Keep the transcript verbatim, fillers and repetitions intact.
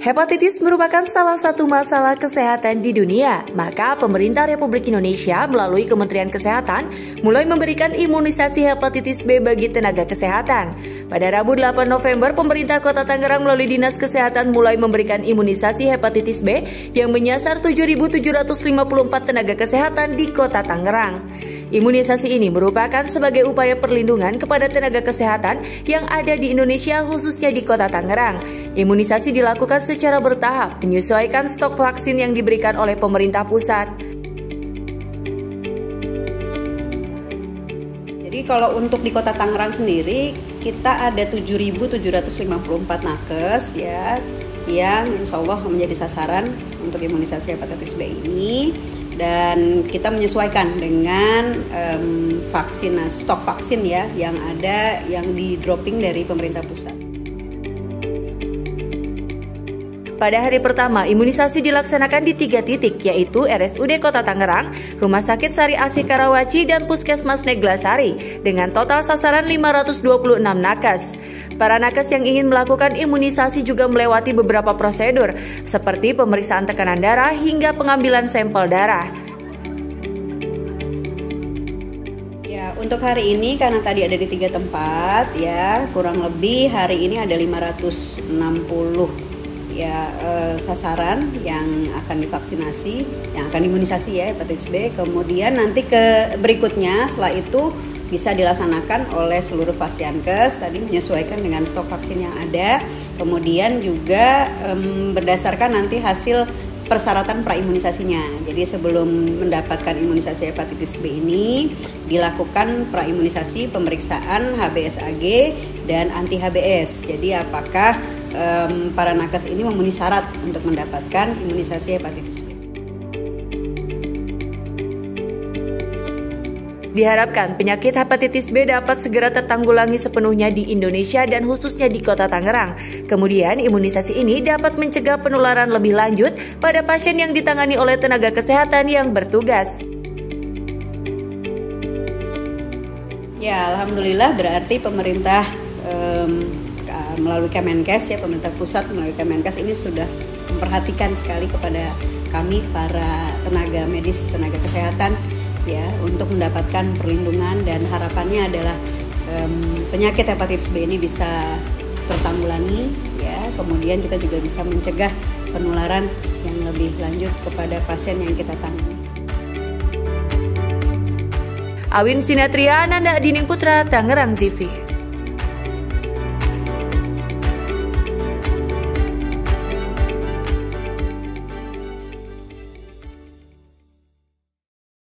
Hepatitis merupakan salah satu masalah kesehatan di dunia, maka pemerintah Republik Indonesia melalui Kementerian Kesehatan mulai memberikan imunisasi hepatitis B bagi tenaga kesehatan. Pada Rabu delapan November, pemerintah Kota Tangerang melalui Dinas Kesehatan mulai memberikan imunisasi hepatitis B yang menyasar tujuh ribu tujuh ratus lima puluh empat tenaga kesehatan di Kota Tangerang. Imunisasi ini merupakan sebagai upaya perlindungan kepada tenaga kesehatan yang ada di Indonesia, khususnya di Kota Tangerang. Imunisasi dilakukan secara bertahap, menyesuaikan stok vaksin yang diberikan oleh pemerintah pusat. Jadi kalau untuk di Kota Tangerang sendiri, kita ada tujuh ribu tujuh ratus lima puluh empat nakes ya, yang insya Allah menjadi sasaran untuk imunisasi hepatitis B ini. Dan kita menyesuaikan dengan um, vaksin, stok vaksin ya yang ada, yang di dropping dari pemerintah pusat. Pada hari pertama, imunisasi dilaksanakan di tiga titik, yaitu R S U D Kota Tangerang, Rumah Sakit Sari Asih Karawaci, dan Puskesmas Neglasari, dengan total sasaran lima ratus dua puluh enam nakes. Para nakes yang ingin melakukan imunisasi juga melewati beberapa prosedur, seperti pemeriksaan tekanan darah hingga pengambilan sampel darah. Ya, untuk hari ini karena tadi ada di tiga tempat, ya kurang lebih hari ini ada lima ratus enam puluh ya eh, sasaran yang akan divaksinasi, yang akan imunisasi ya hepatitis B. Kemudian nanti ke berikutnya setelah itu bisa dilaksanakan oleh seluruh Fasiankes, tadi menyesuaikan dengan stok vaksin yang ada. Kemudian juga em, berdasarkan nanti hasil persyaratan praimunisasinya. Jadi sebelum mendapatkan imunisasi hepatitis B ini dilakukan praimunisasi, pemeriksaan H B S A G dan anti H B S. Jadi apakah um, para nakes ini memenuhi syarat untuk mendapatkan imunisasi hepatitis B. Diharapkan penyakit hepatitis B dapat segera tertanggulangi sepenuhnya di Indonesia dan khususnya di Kota Tangerang. Kemudian imunisasi ini dapat mencegah penularan lebih lanjut pada pasien yang ditangani oleh tenaga kesehatan yang bertugas. Ya, alhamdulillah berarti pemerintah um, melalui Kemenkes ya, pemerintah pusat melalui Kemenkes ini sudah memperhatikan sekali kepada kami para tenaga medis, tenaga kesehatan ya, untuk mendapatkan perlindungan, dan harapannya adalah um, penyakit hepatitis B ini bisa tertanggulangi ya, kemudian kita juga bisa mencegah penularan yang lebih lanjut kepada pasien yang kita tangani. Awin Sinatria, Ananda Dining Putra, Tangerang T V.